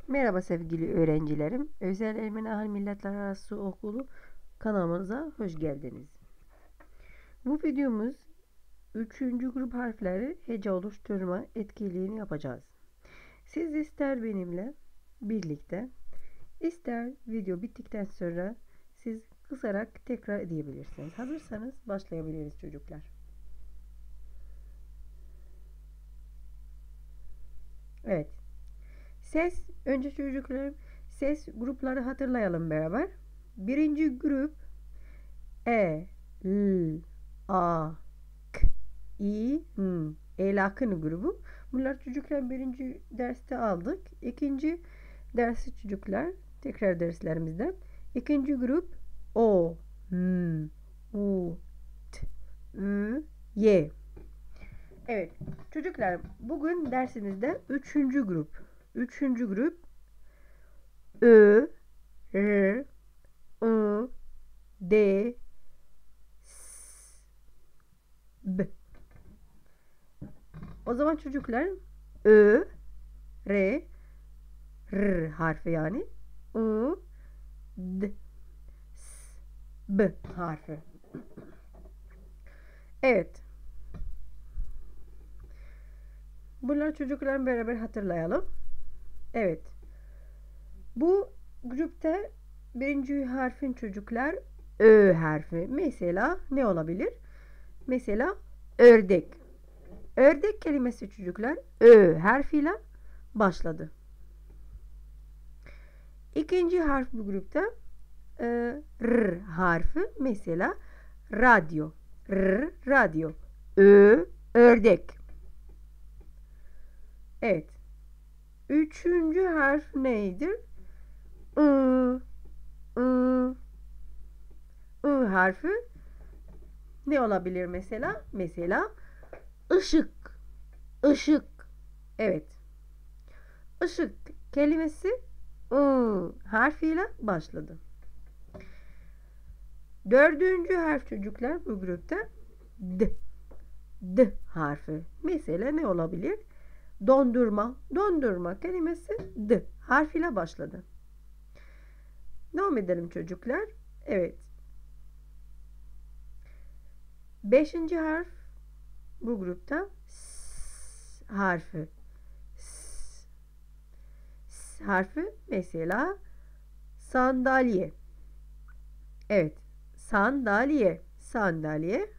Merhaba sevgili öğrencilerim. Özel Ermeni Ahal Milletler Arası Okulu kanalımıza hoş geldiniz. Bu videomuz 3. grup harfleri hece oluşturma etkinliğini yapacağız. Siz ister benimle birlikte, ister video bittikten sonra siz kısarak tekrar edebilirsiniz. Hazırsanız başlayabiliriz çocuklar. Evet. Önce çocuklarım ses grupları hatırlayalım beraber. Birinci grup E, L, A, K, I, N. Elakın grubu. Bunlar çocuklar birinci derste aldık. İkinci dersi çocuklar tekrar derslerimizden. İkinci grup O, M, U, T, Ü, Y. Evet çocuklar bugün dersimizde üçüncü grup. Üçüncü grup Ö, R, I, D, S, B. O zaman çocuklar Ö, R, R harfi yani I, D, S, B harfi. Evet. Bunları çocuklarla beraber hatırlayalım. Evet. Bu grupta birinci harfin çocuklar Ö harfi. Mesela ne olabilir? Mesela ördek. Ördek kelimesi çocuklar Ö harfiyle başladı. İkinci harf bu grupta R harfi. Mesela radyo. R radyo. Ö ördek. Evet. Üçüncü harf neydir? I, I, I harfi ne olabilir mesela? Mesela ışık. Işık. Evet. Işık kelimesi I harfiyle başladı. Dördüncü harf çocuklar bu grupta D. D harfi. Mesela ne olabilir? Dondurma. Dondurma kelimesi D harfiyle başladı. Devam edelim çocuklar. Evet. Beşinci harf bu grupta S harfi. S harfi mesela sandalye. Evet. Sandalye. Sandalye.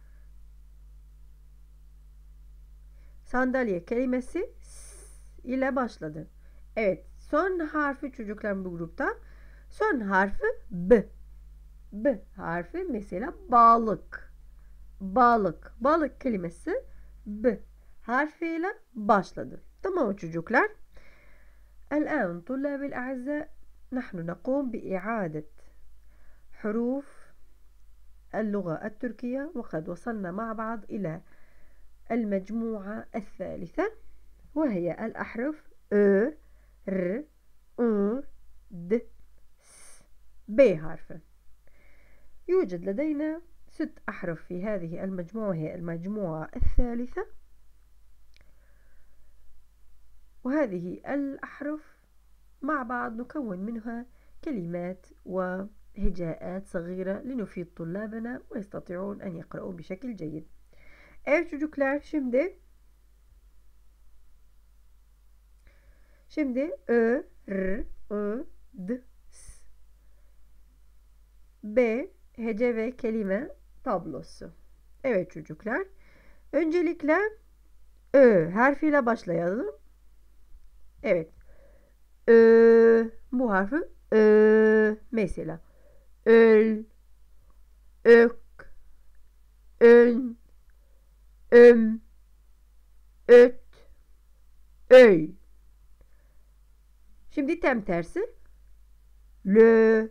Sandalye kelimesi S ile başladı. Evet. Son harfi çocuklar bu grupta. Son harfi B. B harfi mesela balık. Balık. Balık kelimesi B harfiyle başladı. Tamam çocuklar. الآن طلاب الأعزاء نحن نقوم بإعادة حروف اللغة التركية وقد وصلنا مع بعض إلى المجموعة الثالثة وهي الأحرف أ ر أ د س ب حرف. يوجد لدينا 6 أحرف في هذه المجموعة وهي المجموعة الثالثة، وهذه الأحرف مع بعض نكون منها كلمات وهجاءات صغيرة لنفيد طلابنا ويستطيعون أن يقرأوا بشكل جيد. Evet çocuklar şimdi Ö, R, I, D, S, B hece ve kelime tablosu. Evet çocuklar. Öncelikle Ö harfiyle başlayalım. Evet. Ö, bu harfi Ö. Mesela öl, ök, ön, öm, öt, öy. Şimdi tam tersi. Lö,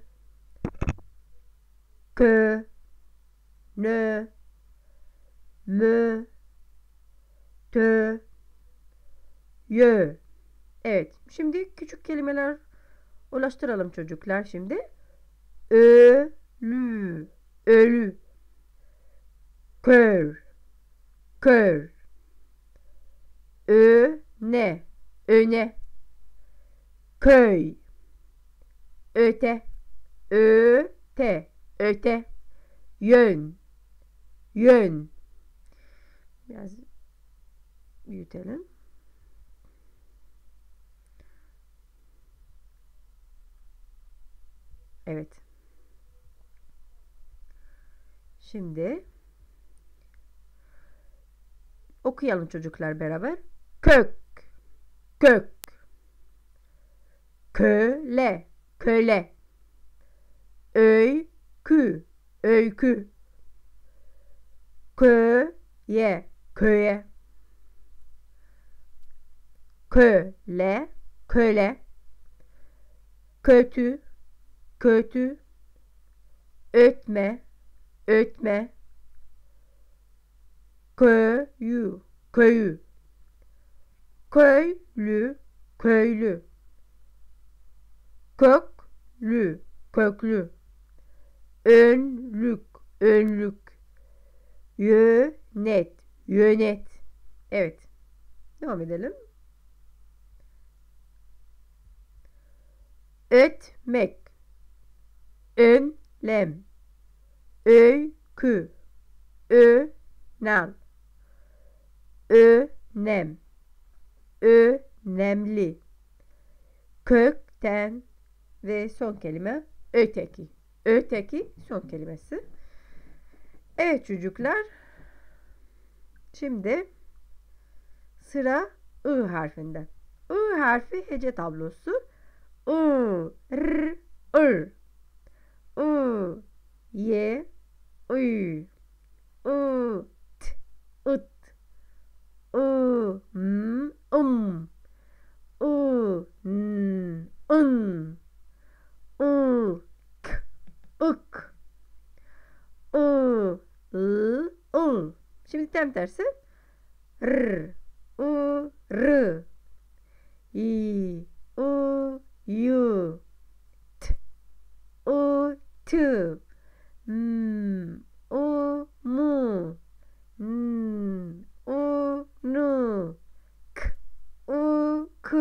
kö, nö, mö, tö, yö. Evet. Şimdi küçük kelimeler ulaştıralım çocuklar şimdi. Ölü, ölü, kör, kör, öne, öne, köy, öte, öte, öte, yön, yön. Biraz büyütelim. Evet. Şimdi okuyalım çocuklar beraber. Kök, kök, köle, köle, öykü, öykü, köye, köye, köle, köle, kötü, kötü, ötme, ötme, köyü, köyü, köylü, köylü, köklü, köklü, önlük, önlük, yönet, yönet. Evet. Devam edelim. Ötmek, önlem, öykü, önem, önem, önemli, kökten ve son kelime öteki. Öteki son kelimesi. Evet çocuklar. Şimdi sıra I harfinde. I harfi hece tablosu. I, R, I, I, Y, I, I, T, It, I, M, I, N, I, K, ık, ıl. Şimdi tam tersi. R, r, i, yu, t, t, m, mu, n, nu, k, k,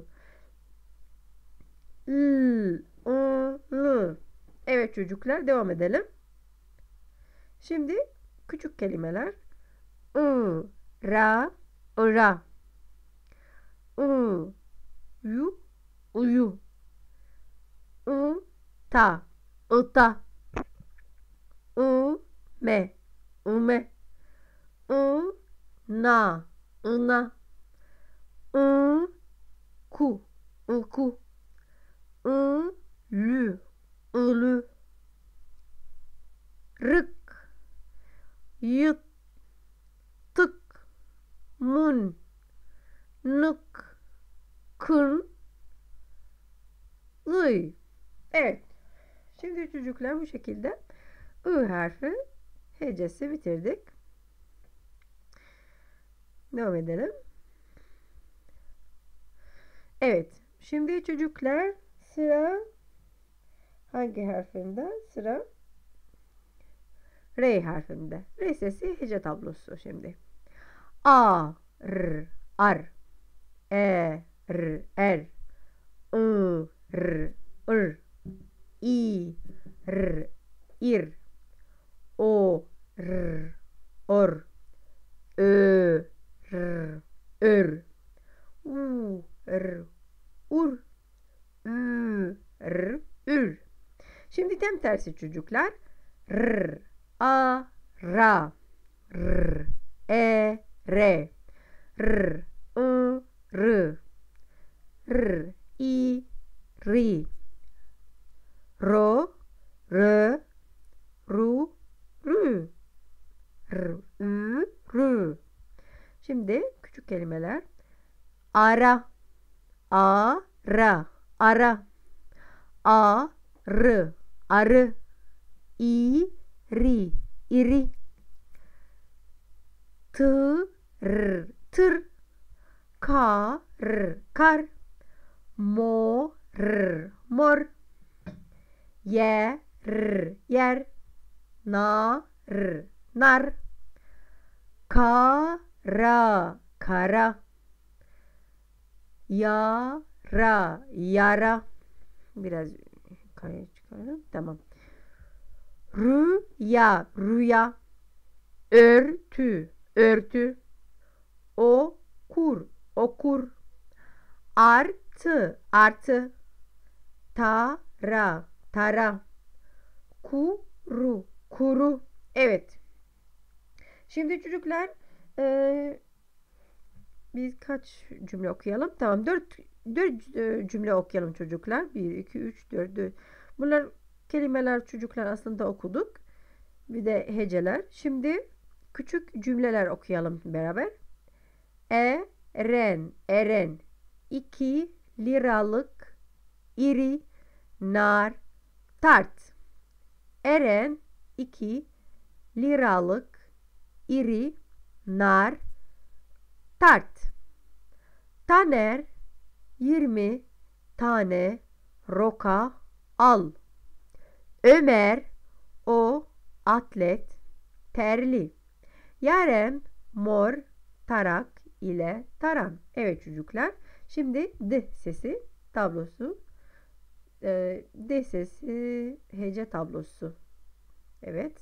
l. Evet çocuklar devam edelim. Şimdi küçük kelimeler. I, ra, ıra. I, yu, uyu. I, ta, ıta. I, me, ume. I, na, ına. I, ku, ıku. I, lü, ılı. Rık, yıt, tık, mun, nık, kın, ıy. Evet. Şimdi çocuklar bu şekilde I harfi hecesi bitirdik. Devam edelim. Evet. Şimdi çocuklar sıra hangi harfinde? Sıra R harfinde. R sesi hece tablosu şimdi. A, R, ar. E, R, er. I, R, ır. I, R, ir. O, R, or. Ö, R, ör. U, R, ur. Ü, R, ür. Şimdi tam tersi çocuklar. R, a, ra. R, e, re. R, I, r. R, i, ri. Ro, rö, ru, rü. R, ü, rü. Şimdi küçük kelimeler. Ara, a, ra, ara. A, r, arı. İ, ri, iri. Tı, r, tır. Ka, r, kar. Mo, r, mor. Ye, r, yer. Na, r, nar. Ka, ra, kara. Ya, Ra, yara. Biraz kayaya çıkaralım. Tamam. Rüya, rüya. Örtü, örtü. Okur, okur. Artı, artı. Tara, tara. Kuru, kuru. Evet. Şimdi çocuklar biz kaç cümle okuyalım? Tamam. Dört cümle okuyalım çocuklar. 1, 2, 3, 4. Bunlar kelimeler çocuklar aslında okuduk. Bir de heceler. Şimdi küçük cümleler okuyalım beraber. Eren, eren. 2 liralık iri nar tart. Eren 2 liralık iri nar tart. Taner 20 tane roka al. Ömer o atlet terli. Yaren mor tarak ile taran. Evet çocuklar. Şimdi D sesi tablosu. D sesi hece tablosu. Evet.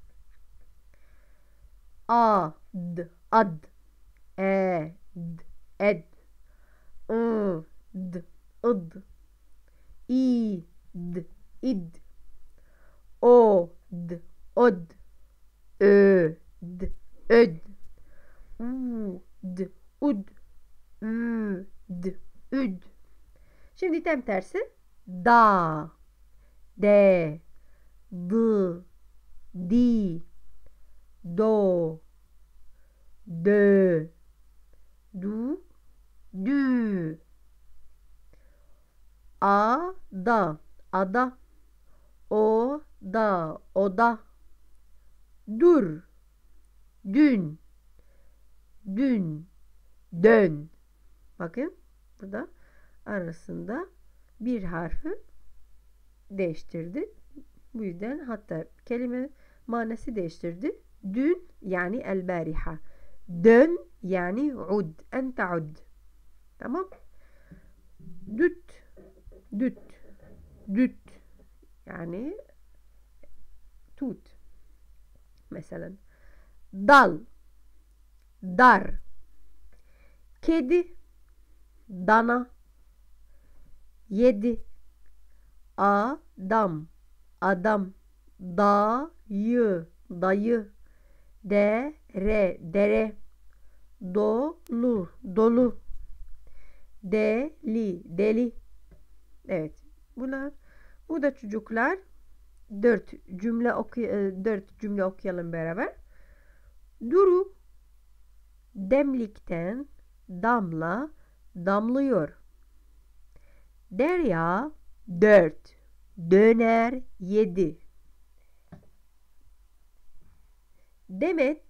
A, D, ad. E, D, ed. I, D, id. I, D, id. O, D, od. Ö, D, öd. U, D, ud. Ü, D, üd. Şimdi tam tersi. Da, de, d, di, do, dö, du, dü. Ada, ada. Oda, oda. Dur, dün, dün, dön. Bakın burada arasında bir harfi değiştirdi. Bu yüzden hatta kelime manası değiştirdi. Dün yani el-bariha. Dön yani ud. Ente ud. Tamam. Düt. Düt. Düt. Yani tut. Mesela dal. Dar. Kedi. Dana. Yedi. Adam. Adam. Dayı. Dayı. Dere. Dere. Dolu. Dolu. Deli. Deli. Evet. Bu da çocuklar dört cümle okuyalım beraber. Duru demlikten damla damlıyor. Derya 4 döner 7. Demet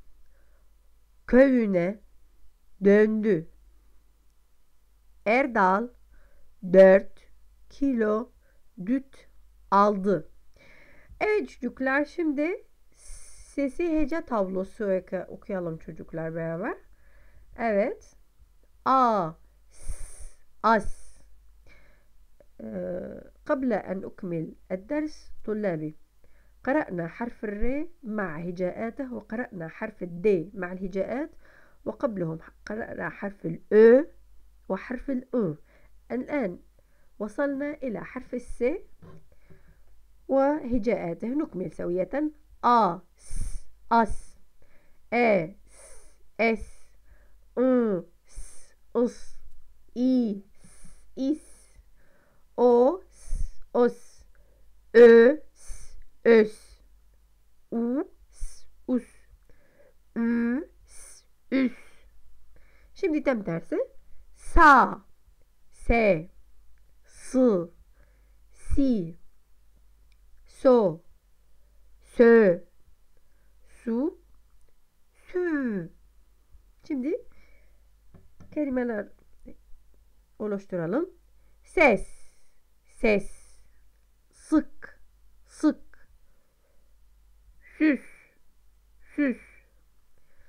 köyüne döndü. Erdal 4 kilo düt aldı. Evet çocuklar, şimdi sesi hece tablosu okuyalım çocuklar beraber. Evet. A, S, as. قبل أن أكمل الدرس طلابي قرأنا حرف الر مع هجاءاته وقرأنا حرف الد مع الهجاءات وقبلهم قرأنا حرف الأ وحرف الأ. الآن وصلنا إلى حرف الس وهجاءاته. نكمل سوية. أ س أس أ س أس أ س أس إي س إس O, os, ö, s, ös, u, s, us, ü, s, üs. Şimdi tam tersi. Sa, se, sı, si, so, sö, su, sü. Şimdi kelimeler oluşturalım. Ses, ses, sık, sık, süs, süs,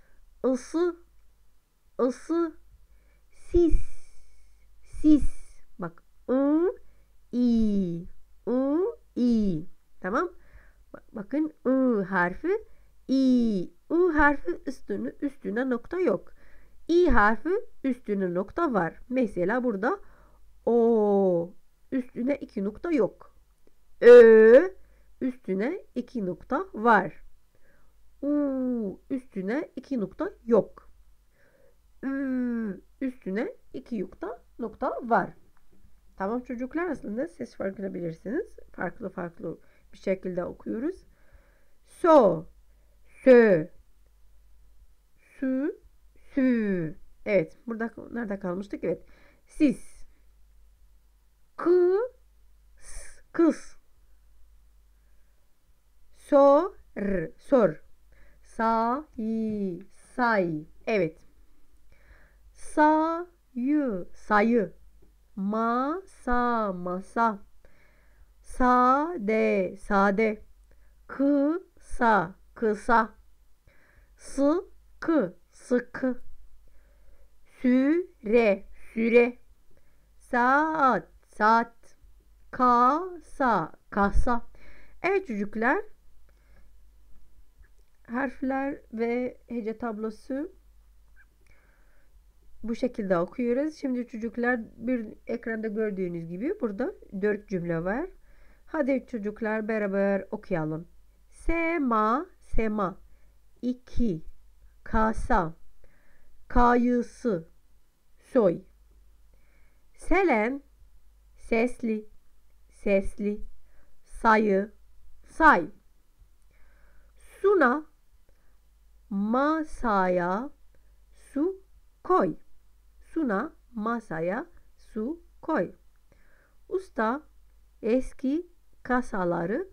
ısı, ısı, sis, sis, i, u, i. Tamam. Bakın u harfi, i, u harfi üstüne nokta yok. İ harfi üstüne nokta var. Mesela burada o üstüne 2 nokta yok. Ö üstüne 2 nokta var. U üstüne 2 nokta yok. Ü üstüne 2 nokta var. Tamam çocuklar, aslında ses farkını bilirsiniz. Farklı bir şekilde okuyoruz. So, sö, sü, sü. Evet, burada nerede kalmıştık? Evet. Siz, kız. Sor, sor. Say. Evet. Sayı. Masa. Sade. Kısa. Sıkı. Süre. Saat. Kasa. Evet çocuklar, harfler ve hece tablosu bu şekilde okuyoruz. Şimdi çocuklar, bir ekranda gördüğünüz gibi burada 4 cümle var. Hadi çocuklar beraber okuyalım. Sema. 2 kasa. Kayısı. Soy. Selen. Sesli. Sayı. Say. Suna. Masaya su koy. Usta. Eski kasaları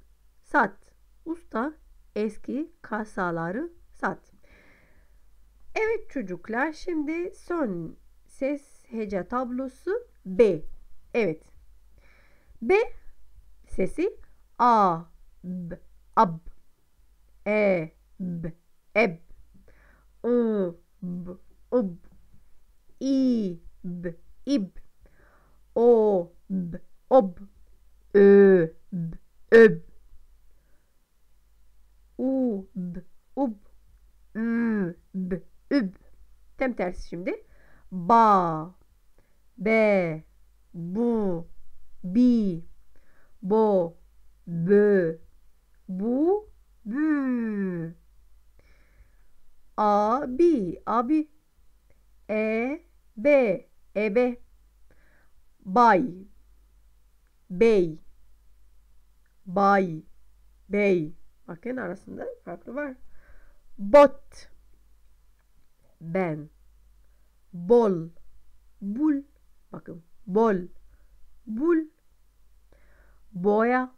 sat. Evet çocuklar, şimdi son ses hece tablosu B. Evet. B sesi a, b, ab, e, b, eb, ı, b, ub, i, b, ib, o, b, ob, ö, b, öb, u, b, ub, ü, b, üb. Tam tersi şimdi. Ba, be, bu, bi, bo, bö, bu, bü. Abi, ebe, bay, bey, bey. Bakın arasında farklı var. Bot, ben, bol, bul. Bakın bol, bul. Boya,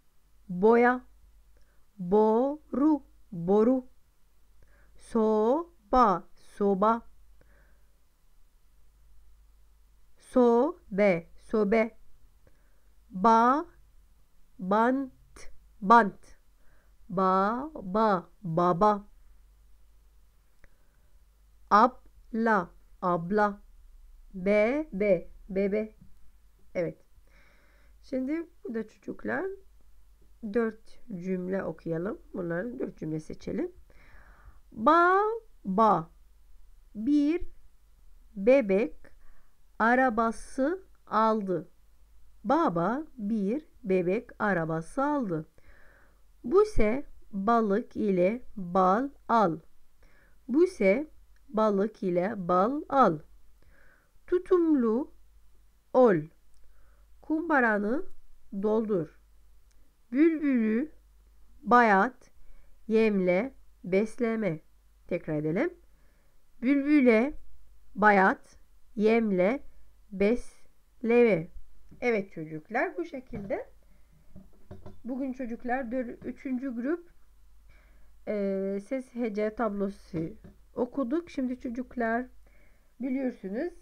boru. Soba, sobe. Bant. Baba. Abla. Bebe. Evet. Şimdi burada çocuklar 4 cümle okuyalım. Bunların 4 cümle seçelim. Baba bir bebek arabası aldı. Baba bir bebek arabası aldı. Buse balık ile bal al. Tutumlu ol. Kumbaranı doldur. Bülbülü bayat yemle besleme. Tekrar edelim. Bülbüle bayat yemle besleme. Evet çocuklar, bu şekilde. Bugün çocuklar 3. grup ses hece tablosu okuduk. Şimdi çocuklar biliyorsunuz,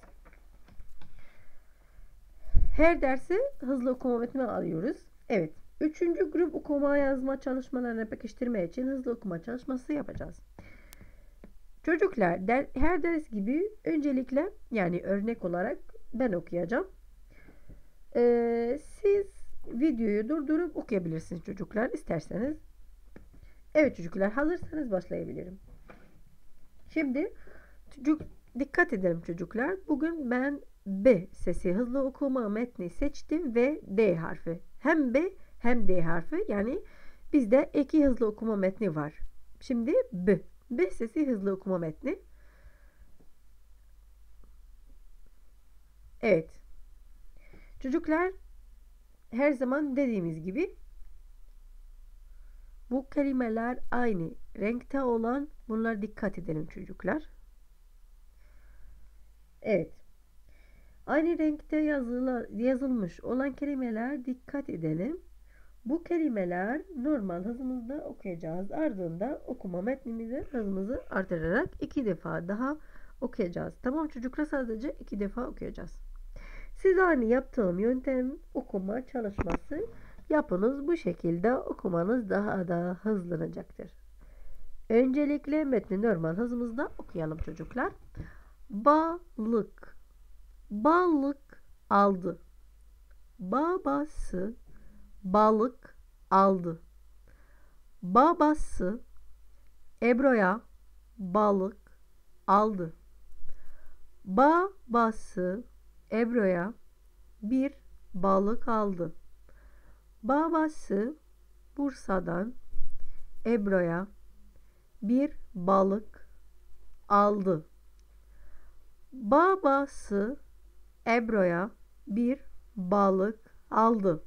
her dersi hızlı okuma metni alıyoruz. Evet. 3. grup okuma yazma çalışmalarını pekiştirme için hızlı okuma çalışması yapacağız. Çocuklar her ders gibi öncelikle, yani örnek olarak ben okuyacağım. Siz videoyu durdurup okuyabilirsiniz çocuklar isterseniz. Evet çocuklar, hazırsanız başlayabilirim. Şimdi dikkat edelim çocuklar. Bugün ben B sesi hızlı okuma metni seçtim ve D harfi. Hem B hem D harfi, yani bizde iki hızlı okuma metni var. Şimdi B sesi hızlı okuma metni. Evet. Çocuklar, her zaman dediğimiz gibi bu kelimeler aynı renkte olan, bunlar dikkat edelim çocuklar. Evet. Aynı renkte yazılmış olan kelimeler dikkat edelim. Bu kelimeler normal hızımızda okuyacağız. Ardından okuma metnimizi hızımızı artırarak 2 defa daha okuyacağız. Tamam çocuklar, sadece 2 defa okuyacağız. Siz aynı yaptığım yöntem okuma çalışması yapınız. Bu şekilde okumanız daha da hızlanacaktır. Öncelikle metni normal hızımızda okuyalım çocuklar. Balık. Balık aldı. Babası balık aldı. Babası Ebru'ya balık aldı. Babası Ebru'ya bir balık aldı. Babası Bursa'dan Ebru'ya bir balık aldı. Babası Ebru'ya bir balık aldı.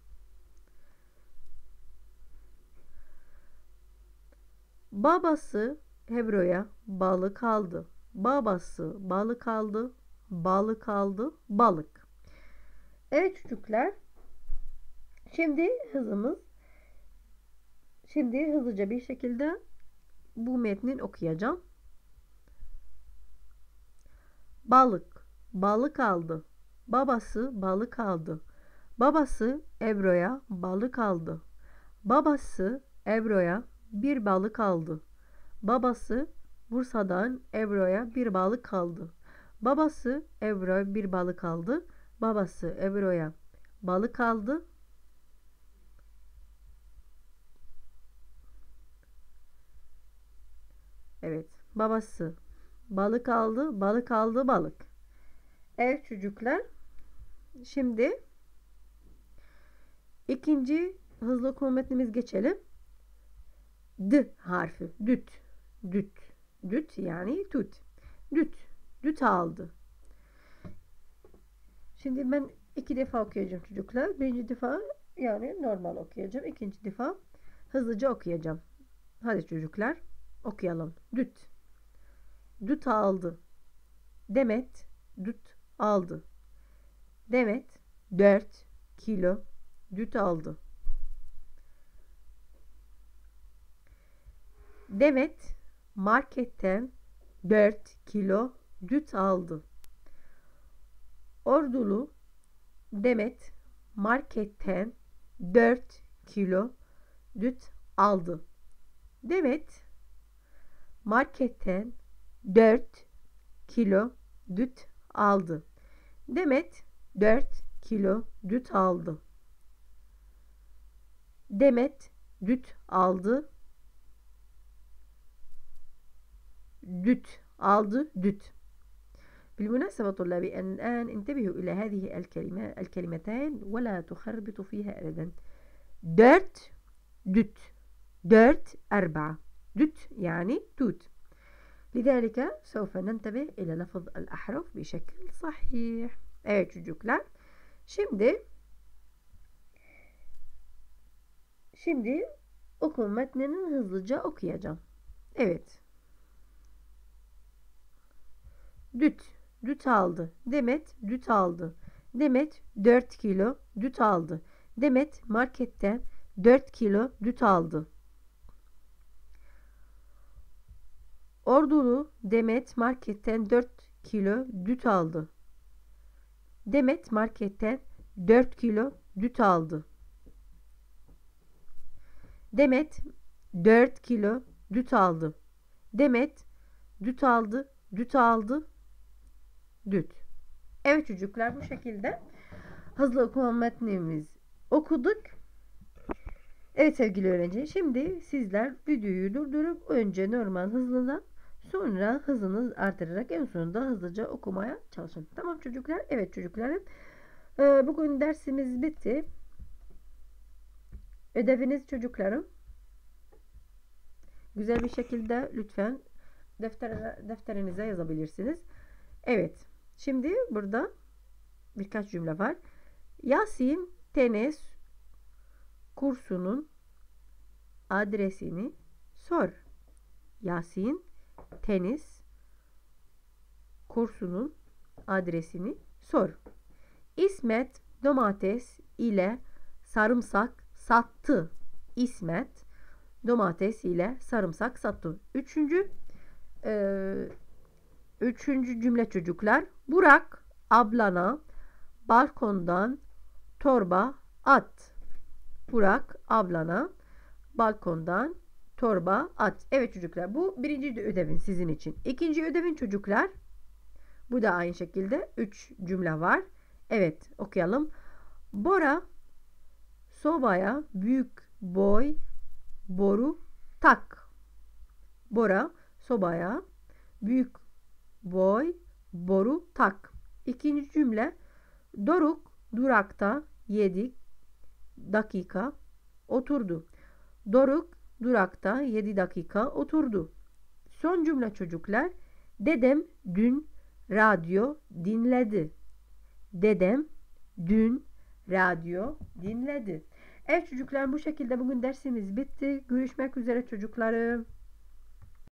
Babası Ebru'ya balık aldı. Babası balık aldı. Balık aldı. Balık. Evet çocuklar. Şimdi hızlıca bir şekilde bu metnin okuyacağım. Balık. Balık aldı. Babası balık aldı. Babası Ebru'ya balık aldı. Babası Ebru'ya bir balık aldı. Babası Bursa'dan Ebru'ya bir balık aldı. Babası Ebru'ya bir balık aldı. Babası Ebru'ya balık aldı. Evet. Babası balık aldı. Balık aldı. Balık. Evet çocuklar. Şimdi ikinci hızlı okuma metnimiz geçelim. D harfi. Düt. Düt. Düt yani tut. Düt. Düt aldı. Şimdi ben 2 defa okuyacağım çocuklar. Birinci defa yani normal okuyacağım. İkinci defa hızlıca okuyacağım. Hadi çocuklar okuyalım. Düt. Düt aldı. Demet düt aldı. Demet 4 kilo düt aldı. Demet marketten 4 kilo düt aldı. Ordulu Demet marketten 4 kilo düt aldı. Demet marketten 4 kilo düt aldı. Demet 4 kilo düt aldı. Demet düt aldı. düt aldı düt. بالمناسبة طلابي الآن انتبهوا إلى هذه الكلمتين ولا تخربطوا فيها أبدا. 4 düt. 4 4 düt يعني توت. لذلك سوف ننتبه إلى لفظ الأحرف بشكل صحيح. Evet çocuklar. Şimdi okuma metnini hızlıca okuyacağım. Evet. Düt. Düt aldı. Demet düt aldı. Demet 4 kilo düt aldı. Demet marketten 4 kilo düt aldı. Ordulu Demet marketten 4 kilo düt aldı. Demet marketten 4 kilo düt aldı. Demet 4 kilo düt aldı. Demet düt aldı, düt aldı, düt. Evet çocuklar, bu şekilde hızlı okuma metnimiz okuduk. Evet sevgili öğrenci, şimdi sizler videoyu durdurup önce normal hızlıdan sonra hızınız artırarak en sonunda hızlıca okumaya çalışın. Tamam çocuklar? Evet çocuklarım. Bugün dersimiz bitti. Ödeviniz çocuklarım. Güzel bir şekilde lütfen defterinize yazabilirsiniz. Evet. Şimdi burada birkaç cümle var. Yasin tenis kursunun adresini sor. Yasin tenis kursunun adresini sor. İsmet domates ile sarımsak sattı. İsmet domates ile sarımsak sattı. Üçüncü cümle çocuklar. Burak ablana balkondan torba at. Burak ablana balkondan torba at. Evet çocuklar, bu birinci ödevin sizin için. İkinci ödevin çocuklar. Bu da aynı şekilde 3 cümle var. Evet okuyalım. Bora sobaya büyük boy boru tak. Bora sobaya büyük boy boru tak. İkinci cümle. Doruk durakta 7 dakika oturdu. Doruk durakta 7 dakika oturdu. Son cümle çocuklar. Dedem dün radyo dinledi. Dedem dün radyo dinledi. Evet çocuklar, bu şekilde bugün dersimiz bitti. Görüşmek üzere çocuklarım.